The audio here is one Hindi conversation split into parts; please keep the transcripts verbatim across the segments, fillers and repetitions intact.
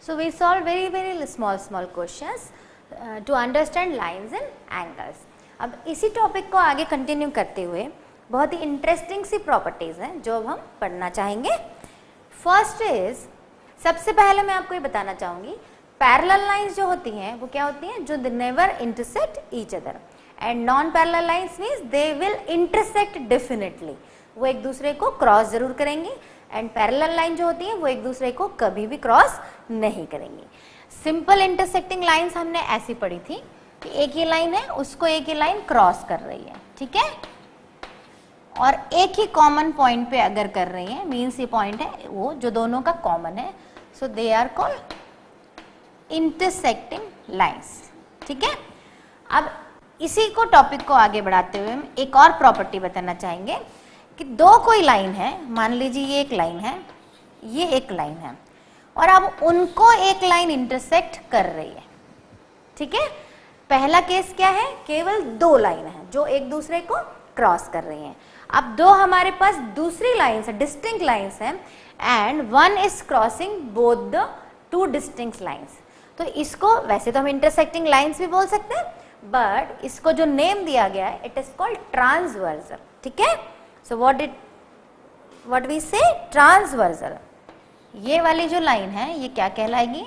So we solve very very small small questions uh, to understand lines and angles. अब इसी टॉपिक को आगे कंटिन्यू करते हुए बहुत ही इंटरेस्टिंग सी प्रॉपर्टीज हैं जो अब हम पढ़ना चाहेंगे. फर्स्ट इज, सबसे पहले मैं आपको ये बताना चाहूँगी, पैरेलल लाइंस जो होती हैं वो क्या होती हैं, जो never intersect each other, and non parallel lines means they will intersect definitely, वो एक दूसरे को क्रॉस जरूर करेंगी, एंड पैरेलल लाइन जो होती है वो एक दूसरे को कभी भी क्रॉस नहीं करेंगी. सिंपल इंटरसेक्टिंग लाइंस हमने ऐसी पढ़ी थी कि एक ही लाइन है, उसको एक ही लाइन क्रॉस कर रही है, ठीक है, और एक ही कॉमन पॉइंट पे अगर कर रही है, मीन्स ये पॉइंट है वो जो दोनों का कॉमन है, so they are called intersecting lines. ठीक है, अब इसी को टॉपिक को आगे बढ़ाते हुए हम एक और प्रॉपर्टी बताना चाहेंगे कि दो कोई लाइन है, मान लीजिए ये एक लाइन है, ये एक लाइन है, और अब उनको एक लाइन इंटरसेक्ट कर रही है. ठीक है, पहला केस क्या है, केवल दो लाइन है जो एक दूसरे को क्रॉस कर रही हैं. अब दो हमारे पास दूसरी लाइन्स है, डिस्टिंक्ट लाइन्स हैं, and one is crossing both the two distinct lines. तो इसको वैसे तो हम इंटरसेक्टिंग लाइन्स भी बोल सकते हैं, बट इसको जो नेम दिया गया है इट इज कॉल्ड ट्रांसवर्सल. ठीक है, so what it what we say, transversal. ये वाली जो लाइन है ये क्या कहलाएगी,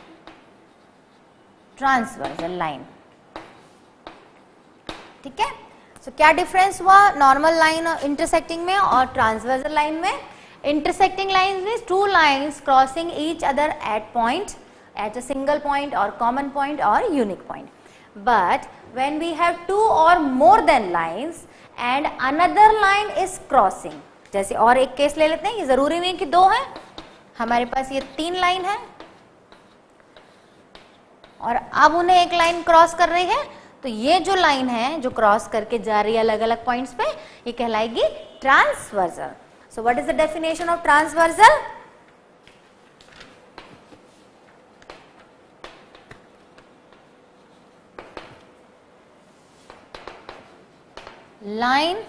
ट्रांसवर्सल लाइन. ठीक है, सो so, क्या डिफरेंस हुआ नॉर्मल लाइन और इंटरसेक्टिंग में और ट्रांसवर्सल लाइन में. Intersecting line means two lines crossing each other at point, at a single point or common point or unique point. But when we have two or more than lines and another line is crossing, जैसे और एक केस ले लेते हैं, ये जरूरी नहीं कि दो है, हमारे पास ये तीन लाइन है और अब उन्हें एक लाइन क्रॉस कर रही है, तो ये जो लाइन है जो क्रॉस करके जा रही है अलग अलग पॉइंट्स पे, ये कहलाएगी transversal. So what is the definition of transversal, line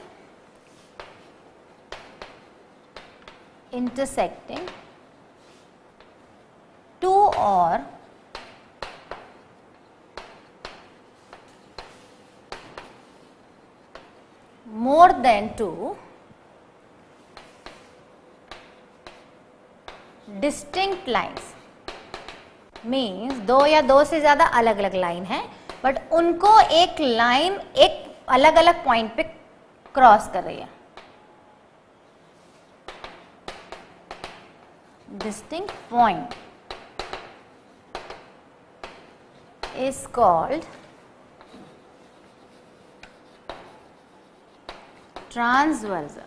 intersecting two or more than two distinct lines, means दो या दो से ज्यादा अलग अलग लाइन है, बट उनको एक लाइन एक अलग अलग पॉइंट पे क्रॉस कर रही है. Distinct point is called transversal.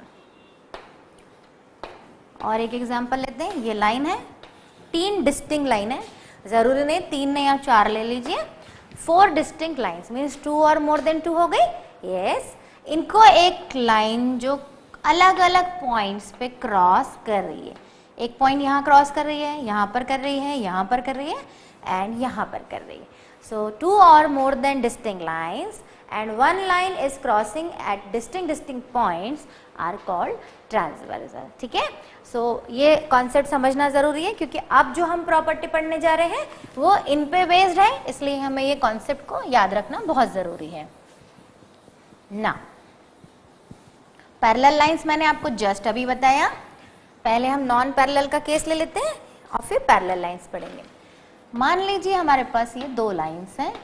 और एक एग्जांपल लेते हैं, ये लाइन है, तीन डिस्टिंक्ट लाइन है, जरूरी नहीं तीन नहीं आप चार ले लीजिए, four distinct lines means two or more then to हो गई. यस yes, इनको एक लाइन जो अलग अलग पॉइंट्स पे क्रॉस कर रही है, एक पॉइंट यहाँ क्रॉस कर रही है, यहाँ पर कर रही है, यहाँ पर कर रही है, एंड यहाँ पर कर रही है. So two or more than distinct lines and one line is crossing at distinct distinct points are called transversal. ठीक है, सो so, ये कॉन्सेप्ट समझना जरूरी है क्योंकि अब जो हम प्रॉपर्टी पढ़ने जा रहे हैं वो इन पे बेस्ड है, इसलिए हमें ये कॉन्सेप्ट को याद रखना बहुत जरूरी है. ना पैरेलल लाइंस मैंने आपको जस्ट अभी बताया, पहले हम नॉन पैरेलल का केस ले लेते हैं और फिर पैरेलल लाइंस पढ़ेंगे. मान लीजिए हमारे पास ये दो लाइंस हैं,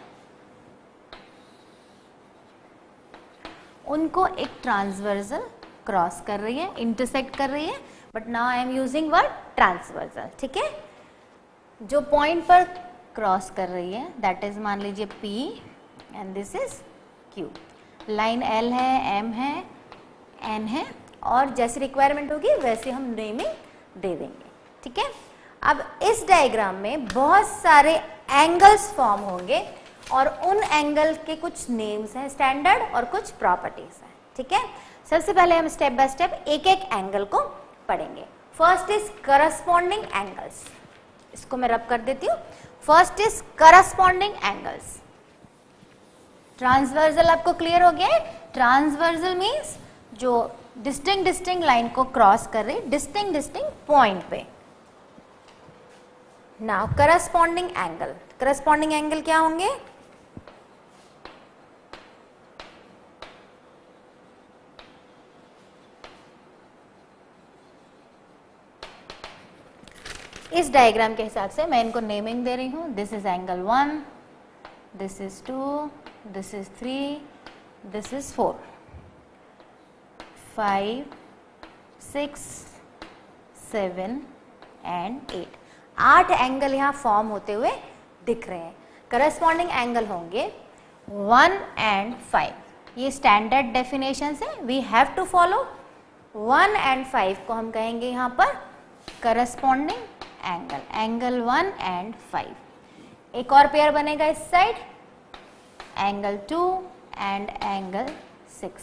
उनको एक ट्रांसवर्सल क्रॉस कर रही है, इंटरसेक्ट कर रही है, but now I am using word transversal. ठीक है, जो पॉइंट पर क्रॉस कर रही है दैट इज मान लीजिए P and this is Q. Line L है, M है, N है, और जैसी रिक्वायरमेंट होगी वैसे हम नेमिंग दे देंगे. ठीक है, अब इस डायग्राम में बहुत सारे एंगल्स फॉर्म होंगे और उन एंगल के कुछ नेम्स हैं स्टैंडर्ड और कुछ प्रॉपर्टीज हैं. ठीक है, सबसे पहले हम स्टेप बाय स्टेप एक एक एंगल को पढ़ेंगे. फर्स्ट इज करस्पॉन्डिंग एंगल्स, इसको मैं रब कर देती हूँ. First is corresponding angles. Transversal आपको क्लियर हो गया है, ट्रांसवर्सल मीन्स जो डिस्टिंक्ट डिस्टिंक्ट लाइन को क्रॉस कर रही डिस्टिंक्ट डिस्टिंक्ट पॉइंट पे. Now corresponding angle, corresponding angle क्या होंगे? इस डायग्राम के हिसाब से मैं इनको नेमिंग दे रही हूँ. This is angle one, this is two, this is three, this is four, five, six, seven and eight. आठ एंगल यहाँ फॉर्म होते हुए दिख रहे हैं. करस्पॉन्डिंग एंगल होंगे वन एंड फाइव. ये स्टैंडर्ड डेफिनेशन है, we have to follow. One and five को हम कहेंगे यहाँ पर corresponding angle, angle one and five. एक और पेयर बनेगा इस side, angle two and angle six.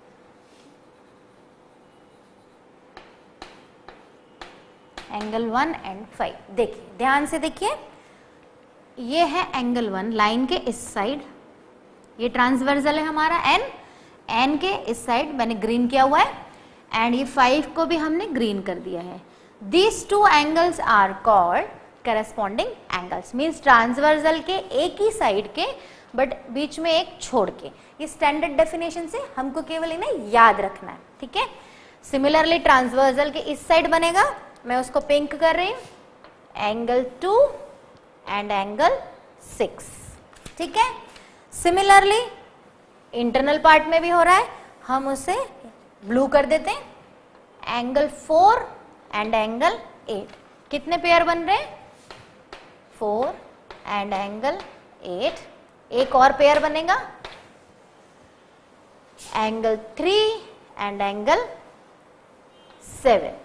Angle one and five. देखिए ध्यान से देखिए, ये है एंगल वन लाइन के इस साइड, ये ट्रांसवर्सल है हमारा एन, एन के इस साइड मैंने ग्रीन किया हुआ है, एंड ये फाइव को भी हमने ग्रीन कर दिया है. These two angles are called corresponding angles. Means transversal के एक ही साइड के बट बीच में एक छोड़ के. ये स्टैंडर्ड डेफिनेशन से हमको केवल इन्हें याद रखना है, ठीक है. सिमिलरली ट्रांसवर्सल के इस साइड बनेगा, मैं उसको पिंक कर रही हूँ, angle two and angle six, ठीक है. सिमिलरली इंटरनल पार्ट में भी हो रहा है, हम उसे ब्लू कर देते हैं, angle four and angle eight. कितने पेयर बन रहे हैं? Four and angle eight. एक और पेयर बनेगा, angle three and angle seven,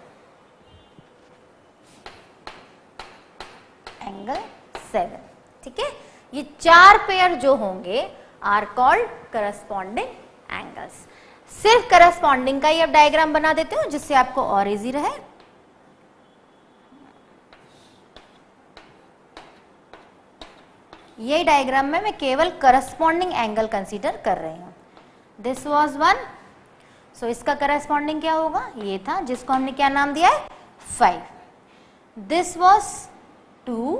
angle seven, ठीक है. ये चार पेयर जो होंगे आर कॉल्ड करस्पॉन्डिंग एंगल्स. सिर्फ करस्पॉन्डिंग का ही अब डायग्राम बना देते हो जिससे आपको और इजी रहे. ये डायग्राम में मैं केवल करस्पॉन्डिंग एंगल कंसीडर कर रही हूँ. दिस वाज वन, सो इसका करस्पॉन्डिंग क्या होगा? ये था जिसको हमने क्या नाम दिया है? Five. This was two,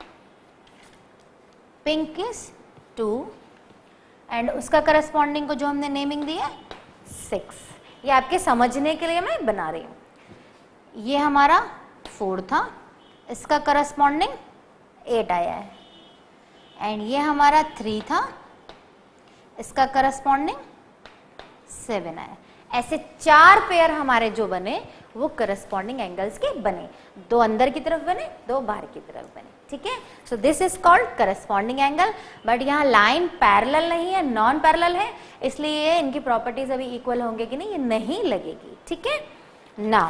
pink is two, and उसका करस्पॉन्डिंग को जो हमने नेमिंग दी है सिक्स. ये आपके समझने के लिए मैं बना रही हूँ. ये हमारा फोर था, इसका करस्पॉन्डिंग एट आया है, एंड ये हमारा थ्री था, इसका करस्पॉन्डिंग सेवन आया. ऐसे चार पेयर हमारे जो बने वो करस्पॉन्डिंग एंगल्स के बने. दो अंदर की तरफ बने, दो बाहर की तरफ बने, ठीक है. So this is called corresponding angle. But यहाँ लाइन पैरेलल नहीं है, नॉन पैरेलल है, इसलिए इनकी प्रॉपर्टीज अभी इक्वल होंगे कि नहीं ये नहीं लगेगी, ठीक है. Now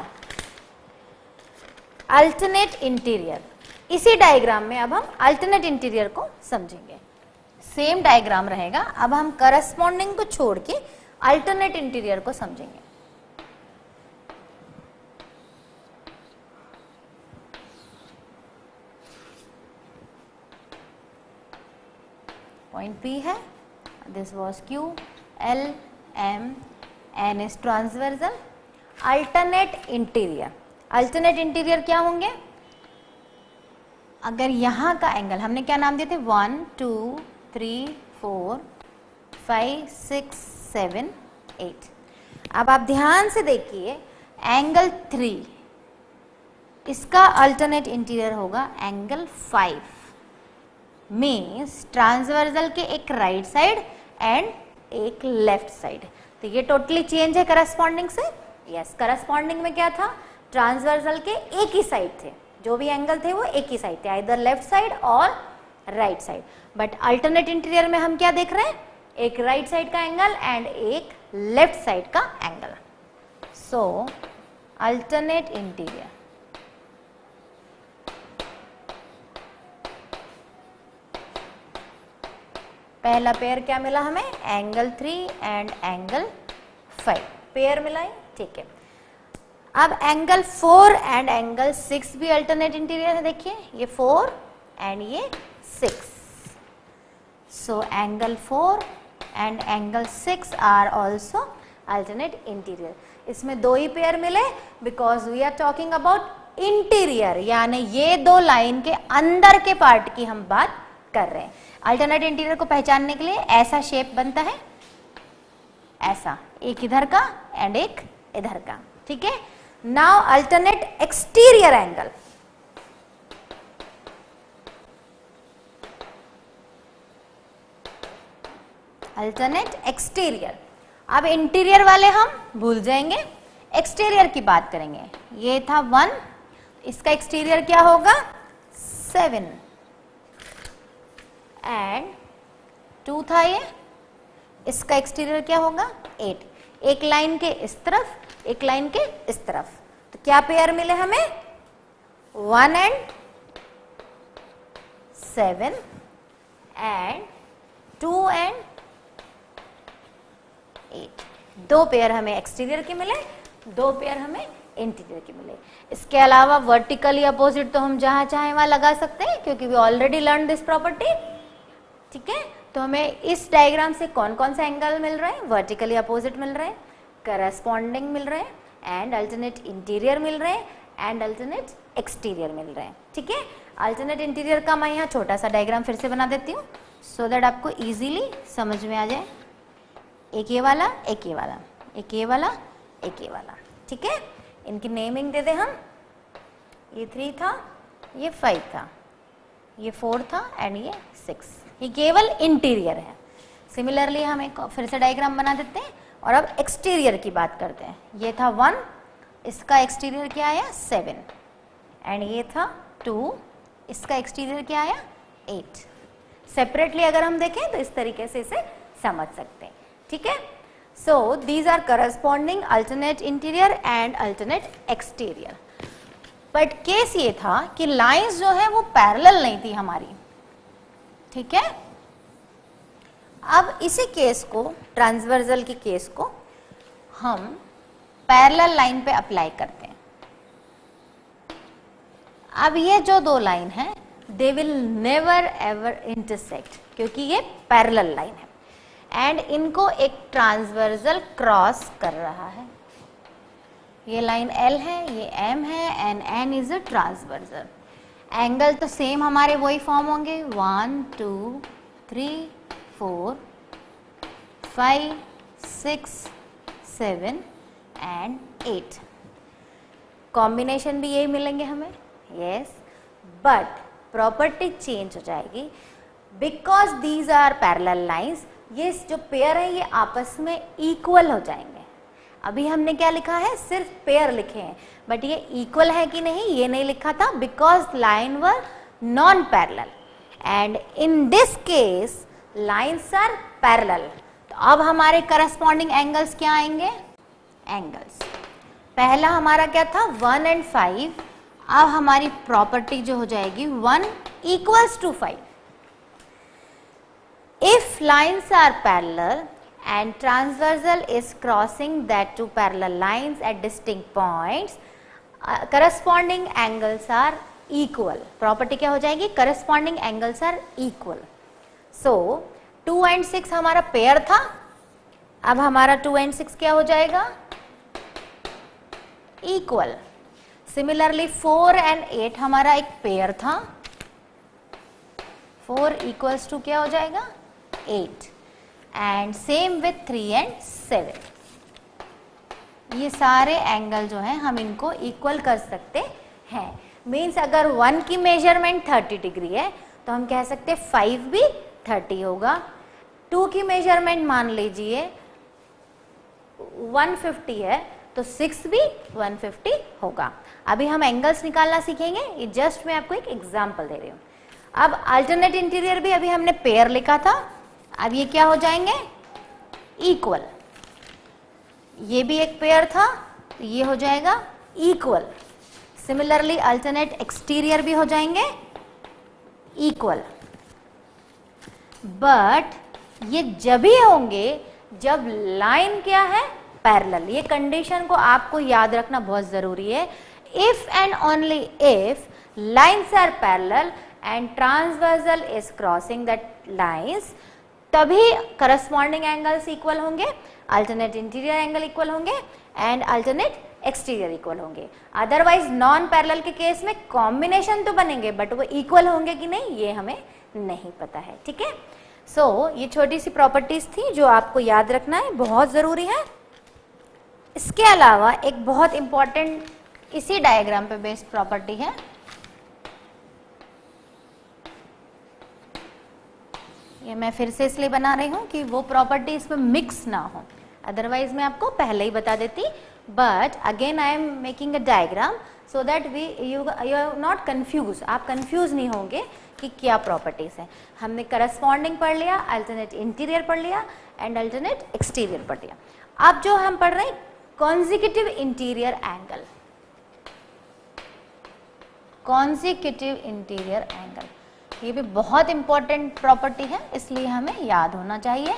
alternate interior. इसी डायग्राम में अब हम अल्टरनेट इंटीरियर को समझेंगे. सेम डायग्राम रहेगा, अब हम करस्पॉन्डिंग को छोड़ के अल्टरनेट इंटीरियर को समझेंगे. पॉइंट P है, this was Q, L, M, N is transversal. Alternate interior, alternate interior क्या होंगे? अगर यहाँ का एंगल हमने क्या नाम दिए थे? One, two, three, four, five, six, seven, eight. अब आप ध्यान से देखिए, एंगल थ्री, इसका अल्टरनेट इंटीरियर होगा एंगल फाइव. मीन्स ट्रांसवर्सल के एक राइट साइड एंड एक लेफ्ट साइड. तो ये टोटली चेंज है करस्पॉन्डिंग से. यस, करस्पॉन्डिंग में क्या था? ट्रांसवर्सल के एक ही साइड थे, जो भी एंगल थे वो एक ही साइड थे, either left side or right side. But alternate interior में हम क्या देख रहे हैं? एक राइट साइड का एंगल एंड एक लेफ्ट साइड का एंगल. सो अल्टरनेट इंटीरियर, पहला पेयर क्या मिला हमें? Angle three and angle five pair मिला है, ठीक है. अब angle four and angle six भी अल्टरनेट इंटीरियर है. देखिए ये फोर एंड ये six. So angle four and angle six are also alternate interior. इसमें दो ही पेयर मिले because we are talking about interior यानी ये दो लाइन के अंदर के पार्ट की हम बात कर रहे हैं। अल्टरनेट इंटीरियर को पहचानने के लिए ऐसा शेप बनता है, ऐसा, एक इधर का एंड एक इधर का, ठीक है। Now alternate exterior angle, alternate exterior. अब इंटीरियर वाले हम भूल जाएंगे, एक्सटीरियर की बात करेंगे। ये था वन, इसका एक्सटीरियर क्या होगा, सेवन, एंड टू था ये, इसका एक्सटीरियर क्या होगा, एट। एक लाइन के इस तरफ, एक लाइन के इस तरफ, तो क्या पेयर मिले हमें, one and seven and two and eight. दो पेयर हमें एक्सटीरियर के मिले, दो पेयर हमें इंटीरियर के मिले। इसके अलावा वर्टिकली अपोजिट तो हम जहां चाहे वहां लगा सकते हैं, क्योंकि we already learn this property, ठीक है। तो हमें इस डायग्राम से कौन कौन से एंगल मिल रहे हैं, वर्टिकली अपोजिट मिल रहे हैं, करस्पॉन्डिंग मिल रहे हैं, एंड अल्टरनेट इंटीरियर मिल रहे हैं, एंड अल्टरनेट एक्सटीरियर मिल रहे हैं, ठीक है। अल्टरनेट इंटीरियर का मैं यहाँ छोटा सा डायग्राम फिर से बना देती हूँ, सो दैट आपको इजीली समझ में आ जाए। एक ये वाला, एक ये वाला, एक ये वाला, एक ये वाला, ठीक है। इनकी नेमिंग दे दे हम, ये थ्री था, ये फाइव था, ये फोर था, एंड ये सिक्स। ये केवल इंटीरियर है। सिमिलरली हम एक फिर से डायग्राम बना देते हैं और अब एक्सटीरियर की बात करते हैं। ये था वन, इसका एक्सटीरियर क्या आया, सेवन, एंड ये था टू, इसका एक्सटीरियर क्या आया, एट। सेपरेटली अगर हम देखें तो इस तरीके से इसे समझ सकते हैं, ठीक है। So these are corresponding alternate interior and alternate exterior. But case ये था कि लाइंस जो है वो पैरेलल नहीं थी हमारी, ठीक है। अब इसी केस को, ट्रांसवर्सल के केस को हम पैरेलल लाइन पे अप्लाई करते हैं। अब ये जो दो लाइन है they will never ever intersect, क्योंकि ये पैरेलल लाइन है एंड इनको एक ट्रांसवर्सल क्रॉस कर रहा है। ये लाइन L है, ये M है, and N is a transversal. Angle तो सेम हमारे वही फॉर्म होंगे, one two three four five six seven and eight. Combination भी यही मिलेंगे हमें, यस, बट प्रॉपर्टी चेंज हो जाएगी because these are parallel lines. ये जो पेयर है ये आपस में इक्वल हो जाएंगे। अभी हमने क्या लिखा है, सिर्फ पेयर लिखे हैं, बट ये इक्वल है कि नहीं ये नहीं लिखा था, because line were non parallel and in this case lines are parallel. तो अब हमारे करस्पॉन्डिंग एंगल्स क्या आएंगे, एंगल्स पहला हमारा क्या था, वन एंड फाइव। अब हमारी प्रॉपर्टी जो हो जाएगी one equals to five. If lines are parallel and transversal is crossing that two parallel lines at distinct points, uh, corresponding angles are equal. Property क्या हो जाएगी, corresponding angles are equal. So two and six हमारा पेयर था, अब हमारा two and six क्या हो जाएगा, equal. Similarly four and eight हमारा एक पेयर था, four equals to क्या हो जाएगा, eight, and same with three and seven. ये सारे एंगल जो हैं हम इनको इक्वल कर सकते हैं। मीन्स अगर वन की मेजरमेंट थर्टी डिग्री है तो हम कह सकते हैं फाइव भी थर्टी होगा। टू की मेजरमेंट मान लीजिए वन फिफ्टी है तो सिक्स भी वन फिफ्टी होगा। अभी हम एंगल्स निकालना सीखेंगे, ये जस्ट मैं आपको एक एग्जांपल दे रही हूँ। अब अल्टरनेट इंटीरियर भी अभी हमने पेयर लिखा था, अब ये क्या हो जाएंगे, इक्वल। ये भी एक पेयर था तो ये हो जाएगा इक्वल। सिमिलरली अल्टरनेट एक्सटीरियर भी हो जाएंगे इक्वल। बट ये जब ही होंगे जब लाइन क्या है, पैरेलल। ये कंडीशन को आपको याद रखना बहुत जरूरी है। If and only if lines are parallel and transversal is crossing that lines, तभी करस्पॉन्डिंग एंगल्स इक्वल होंगे, अल्टरनेट इंटीरियर एंगल इक्वल होंगे एंड अल्टरनेट एक्सटीरियर इक्वल होंगे। अदरवाइज नॉन पैरेलल के केस में कॉम्बिनेशन तो बनेंगे बट वो इक्वल होंगे कि नहीं ये हमें नहीं पता है। ठीक है, सो so, ये छोटी सी प्रॉपर्टीज थी जो आपको याद रखना है, बहुत जरूरी है। इसके अलावा एक बहुत इंपॉर्टेंट इसी डायग्राम पे बेस्ड प्रॉपर्टी है, ये मैं फिर से इसलिए बना रही हूँ कि वो प्रॉपर्टी इसमें मिक्स ना हो, अदरवाइज मैं आपको पहले ही बता देती, but again I am making a diagram so that we you you are not confuse, आप कंफ्यूज नहीं होंगे कि क्या प्रॉपर्टीज है। हमने करस्पॉन्डिंग पढ़ लिया, अल्टरनेट इंटीरियर पढ़ लिया एंड अल्टरनेट एक्सटीरियर पढ़ लिया। अब जो हम पढ़ रहे हैं consecutive interior angle, consecutive interior angle, ये भी बहुत इंपॉर्टेंट प्रॉपर्टी है इसलिए हमें याद होना चाहिए।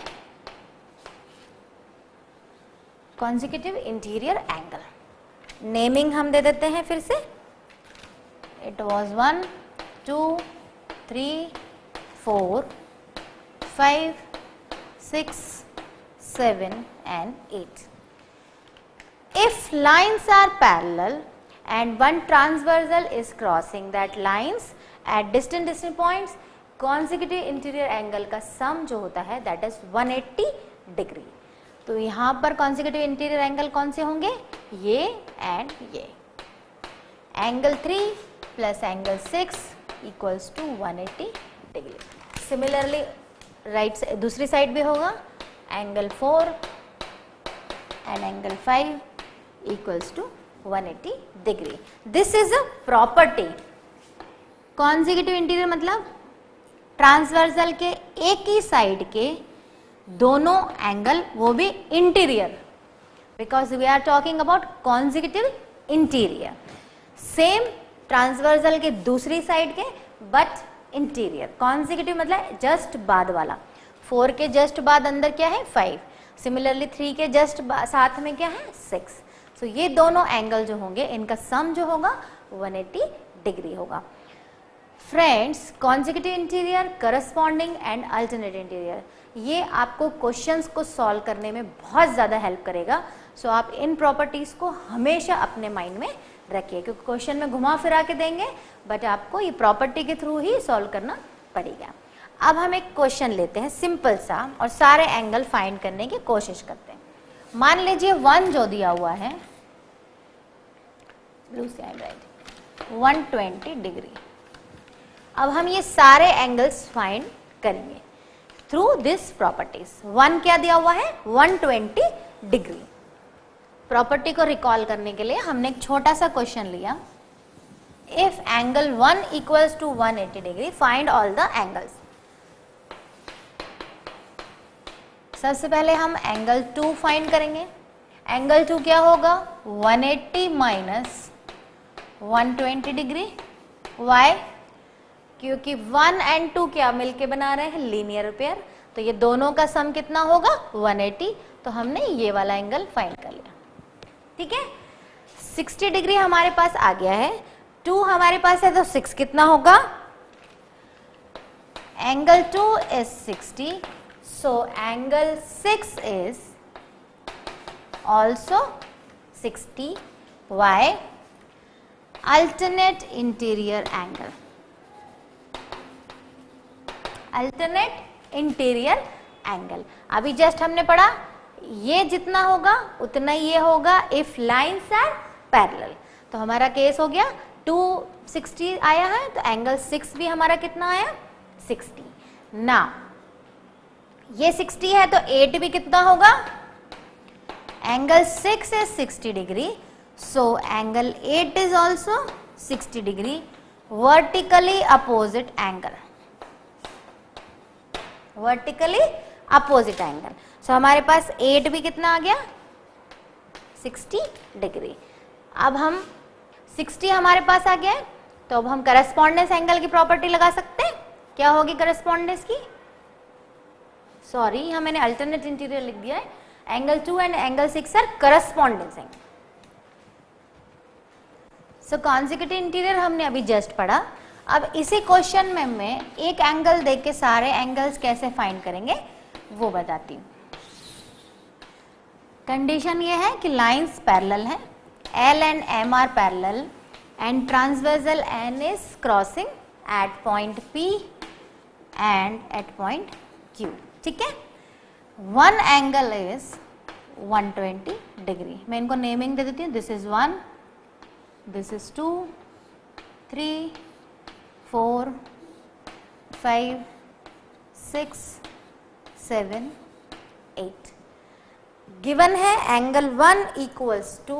कॉन्जिक्यूटिव इंटीरियर एंगल, नेमिंग हम दे देते हैं फिर से, it was one two three four five six seven and eight. If lines are parallel and one transversal is crossing that lines at distant distant points, consecutive interior angle का sum जो होता है that is one hundred eighty degree. तो यहाँ पर consecutive interior angle कौन से होंगे, ये एंड ये। Angle three plus angle six equals to one eighty degree. Similarly right दूसरी साइड भी होगा, angle four and angle five equals to one eighty degree. This is a property. Consecutive interior मतलब ट्रांसवर्सल के एक ही साइड के दोनों एंगल, वो भी interior, because we are talking about consecutive interior. Same transversal के दूसरी साइड के बट इंटीरियर। कॉन्जिक्यूटिव मतलब जस्ट बाद वाला, फोर के जस्ट बाद अंदर क्या है फाइव, सिमिलरली थ्री के जस्ट साथ में क्या है सिक्स। सो so, ये दोनों एंगल जो होंगे इनका सम जो होगा one eighty डिग्री होगा। Friends, consecutive interior, corresponding and alternate interior, ये आपको क्वेश्चंस को सॉल्व करने में बहुत ज़्यादा हेल्प करेगा। सो so, आप इन प्रॉपर्टीज़ को हमेशा अपने माइंड में रखिए, क्योंकि क्वेश्चन में घुमा फिरा के देंगे बट आपको ये प्रॉपर्टी के थ्रू ही सॉल्व करना पड़ेगा। अब हम एक क्वेश्चन लेते हैं सिंपल सा और सारे एंगल फाइंड करने की कोशिश करते हैं। मान लीजिए वन जो दिया हुआ है, ब्लू से राइट वन ट्वेंटी डिग्री। अब हम ये सारे एंगल्स फाइंड करेंगे थ्रू दिस प्रॉपर्टीज। वन क्या दिया हुआ है, वन ट्वेंटी डिग्री। प्रॉपर्टी को रिकॉल करने के लिए हमने एक छोटा सा क्वेश्चन लिया, if angle one equals to one eighty degree find all the angles. सबसे पहले हम एंगल टू फाइंड करेंगे। एंगल टू क्या होगा, one eighty minus one twenty degree. Why, क्योंकि वन एंड टू क्या मिलके बना रहे हैं, लीनियर पेयर, तो ये दोनों का सम कितना होगा वन एटी। तो हमने ये वाला एंगल फाइंड कर लिया। ठीक है, सिक्सटी डिग्री हमारे पास आ गया है, टू हमारे पास है तो सिक्स कितना होगा, angle two is sixty, so angle six is also sixty. Why? Alternate interior angle, alternate interior angle। अभी जस्ट हमने पढ़ा ये जितना होगा उतना ये होगा if lines are parallel। तो हमारा केस हो गया टू सिक्सटी आया है, तो एंगल सिक्स भी हमारा कितना आया, सिक्सटी। ना ये सिक्सटी है तो एट भी कितना होगा, angle six is sixty degree, so angle eight is also sixty degree, vertically opposite angle, vertically opposite angle. So हमारे पास एट भी कितना आ गया, सिक्सटी डिग्री। अब हम सिक्सटी हमारे पास आ गया है, तो अब हम करस्पॉन्डेंस एंगल की प्रॉपर्टी लगा सकते हैं। क्या होगी करस्पॉन्डेंस की, सॉरी यहाँ मैंने अल्टरनेट इंटीरियर लिख दिया है, angle two and angle six are correspondence angle. So consecutive interior हमने अभी जस्ट पढ़ा। अब इसी क्वेश्चन में मैं एक एंगल देख के सारे एंगल्स कैसे फाइंड करेंगे वो बताती हूँ। कंडीशन ये है कि लाइंस पैरेलल हैं, L and M are parallel and transversal N is crossing at point P and at point Q. ठीक है, one angle is one twenty degree. मैं इनको नेमिंग दे देती हूँ. This is one, this is two, three, four, five, six, seven, eight. Given है angle one equals to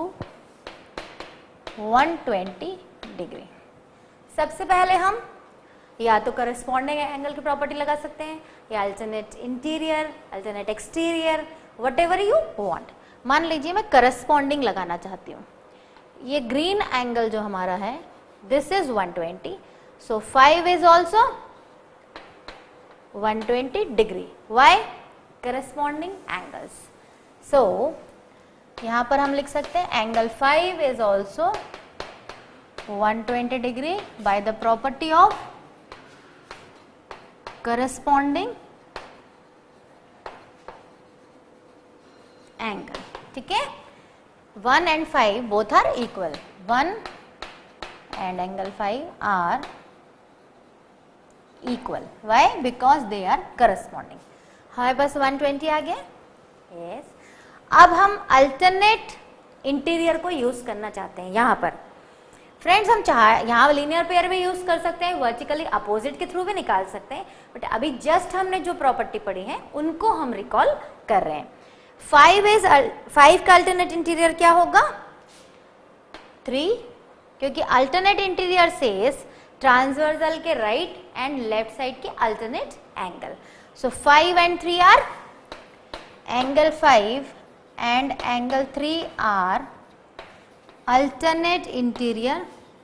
one twenty degree. सबसे पहले हम या तो करस्पॉन्डिंग एंगल की प्रॉपर्टी लगा सकते हैं या alternate interior, alternate exterior, whatever you want. मान लीजिए मैं करस्पॉन्डिंग लगाना चाहती हूँ. ये ग्रीन एंगल जो हमारा है this is one twenty, so five is also one twenty degree. Why? Corresponding angles. So यहां पर हम लिख सकते हैं angle five is also one twenty degree by the property of corresponding angle. ठीक है, one and five both are equal. One and angle five are equal. Why? Because they are corresponding. हमारे पास वन ट्वेंटी आ गया. Yes yes. अब हम अल्टरनेट इंटीरियर को यूज करना चाहते हैं. यहां पर फ्रेंड्स हम चाह यहाँ लीनियर पेयर भी यूज कर सकते हैं, वर्टिकली अपोजिट के थ्रू भी निकाल सकते हैं, बट अभी जस्ट हमने जो प्रॉपर्टी पढ़ी है उनको हम रिकॉल कर रहे हैं. फाइव इज फाइव का अल्टरनेट इंटीरियर क्या होगा? थ्री, क्योंकि अल्टरनेट इंटीरियर सेज ट्रांसवर्सल के राइट एंड लेफ्ट साइड के alternate angle. So five and three are angle five and angle three are alternate interior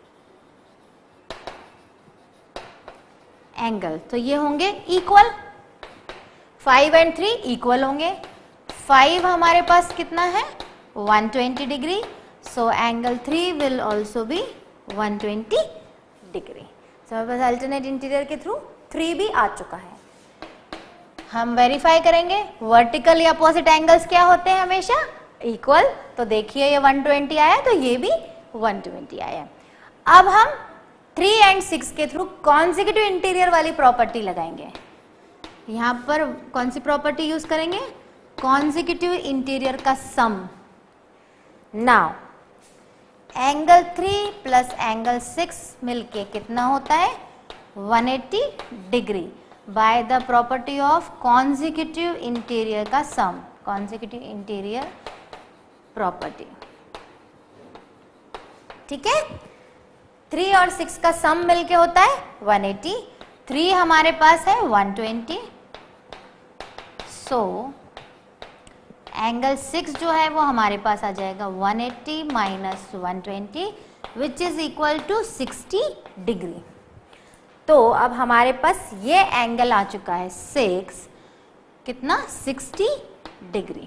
angle. तो ये होंगे equal. Five and three equal होंगे. फाइव हमारे पास कितना है? One twenty degree. So angle three will also be one twenty degree. So हमारे पास अल्टरनेट इंटीरियर के थ्रू थ्री भी आ चुका है. हम वेरीफाई करेंगे वर्टिकल या अपोजिट एंगल्स क्या होते हैं? हमेशा इक्वल. तो देखिए ये वन ट्वेंटी आया तो ये भी वन ट्वेंटी आया. अब हम थ्री एंड सिक्स के थ्रू कॉन्सेक्यूटिव इंटीरियर वाली प्रॉपर्टी लगाएंगे. यहां पर कौन सी प्रॉपर्टी यूज करेंगे? कॉन्सेक्यूटिव इंटीरियर का sum. Now angle three plus angle six मिलके कितना होता है? One eighty degree by the property of consecutive interior का sum. consecutive interior property. ठीक है, थ्री और सिक्स का सम मिलके होता है वन एटी. थ्री हमारे पास है one twenty. So angle six जो है वो हमारे पास आ जाएगा one eighty minus one twenty which is equal to sixty degree. तो अब हमारे पास ये एंगल आ चुका है सिक्स, कितना? Sixty degree.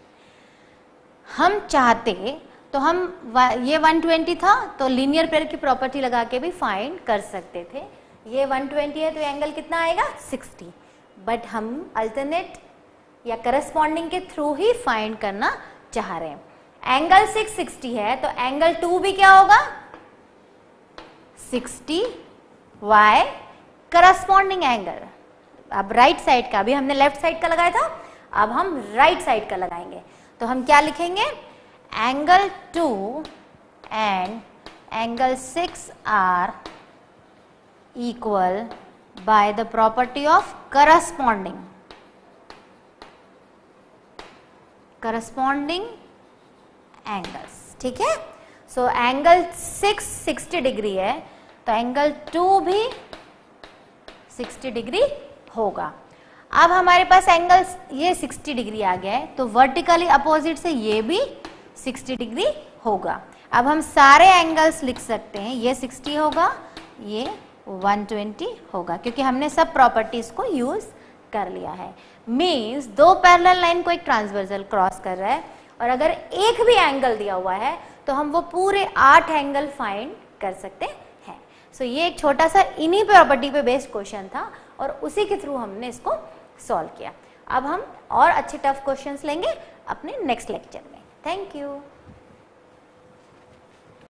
हम चाहते तो हम ये वन ट्वेंटी था तो लीनियर पेयर की प्रॉपर्टी लगा के भी फाइंड कर सकते थे. ये वन ट्वेंटी है तो एंगल कितना आएगा? सिक्सटी. बट हम अल्टरनेट या करस्पॉन्डिंग के थ्रू ही फाइंड करना चाह रहे हैं. एंगल सिक्स सिक्सटी है तो एंगल टू भी क्या होगा? सिक्सटी. वाई? Corresponding angle. अब राइट साइड का, अभी हमने लेफ्ट साइड का लगाया था, अब हम राइट साइड का लगाएंगे. तो हम क्या लिखेंगे? Angle two and angle six are equal by the property of corresponding corresponding angles. ठीक है, so angle six sixty degree है तो एंगल टू भी सिक्सटी डिग्री होगा. अब हमारे पास एंगल ये सिक्सटी डिग्री आ गया है तो वर्टिकली अपोजिट से ये भी सिक्सटी डिग्री होगा. अब हम सारे एंगल्स लिख सकते हैं. ये सिक्सटी होगा, ये वन ट्वेंटी होगा, क्योंकि हमने सब प्रॉपर्टीज को यूज कर लिया है. मीन्स दो पैरेलल लाइन को एक ट्रांसवर्सल क्रॉस कर रहा है और अगर एक भी एंगल दिया हुआ है तो हम वो पूरे आठ एंगल फाइंड कर सकते हैं. सो so, ये एक छोटा सा इन्हीं प्रॉपर्टी पे बेस्ड क्वेश्चन था और उसी के थ्रू हमने इसको सॉल्व किया. अब हम और अच्छे टफ क्वेश्चंस लेंगे अपने नेक्स्ट लेक्चर में. Thank you.